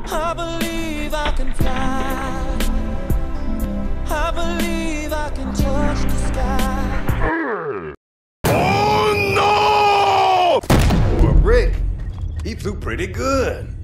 I believe I can fly. I believe I can touch the sky. Oh no! Well, Rick, he flew pretty good.